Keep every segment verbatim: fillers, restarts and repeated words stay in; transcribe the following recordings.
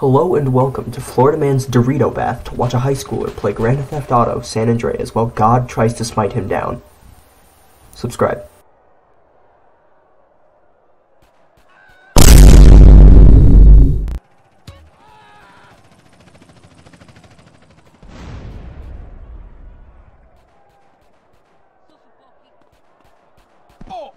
Hello and welcome to Florida Man's Dorito Bath to watch a high schooler play Grand Theft Auto San Andreas while God tries to smite him down. Subscribe. Oh!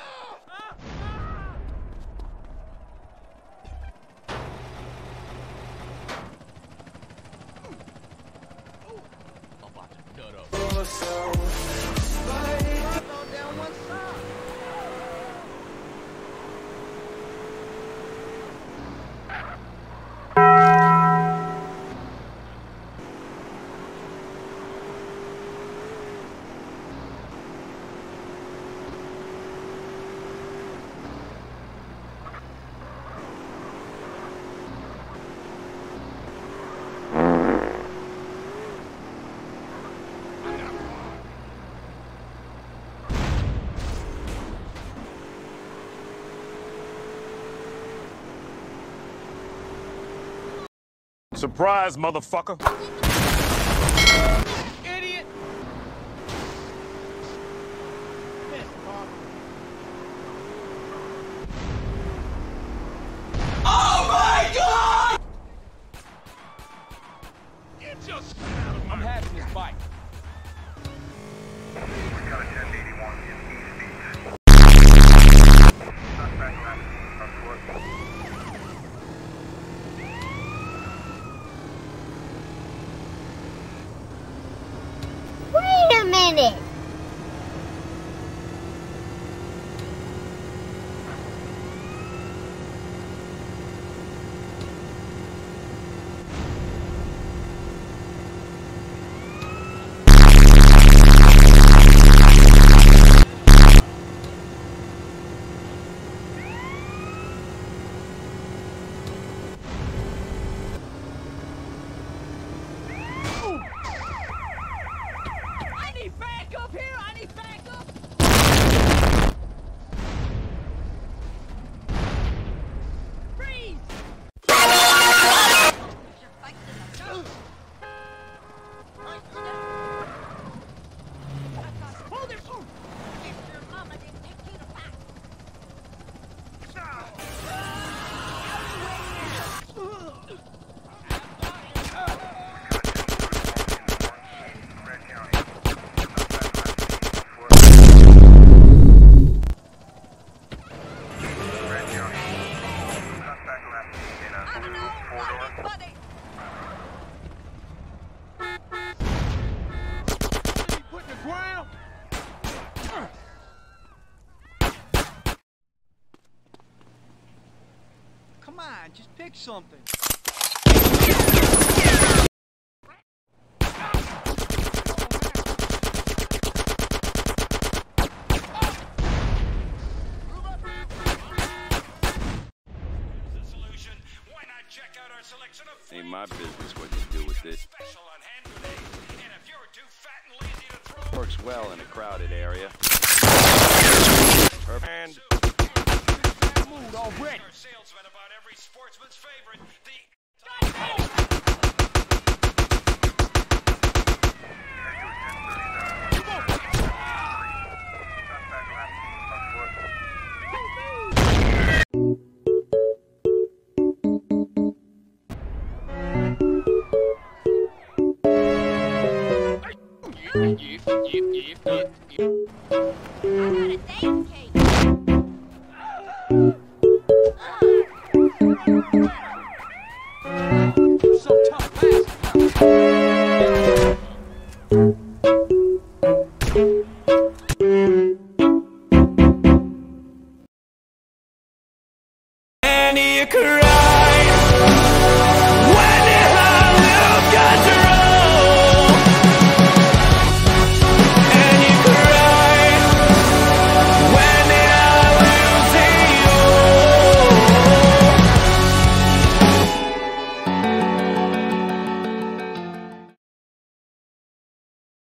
Surprise, motherfucker! Idiot! Oh my God! Get your shit out of my... I'm having this bike. Wait a minute! Back up here! I need back up! Freeze! Hold it! Come on, just pick something. Ain't my business what you do with it. Works well in a crowded area. And... Mood already. salesman about every sportsman's favorite, the... And you cry.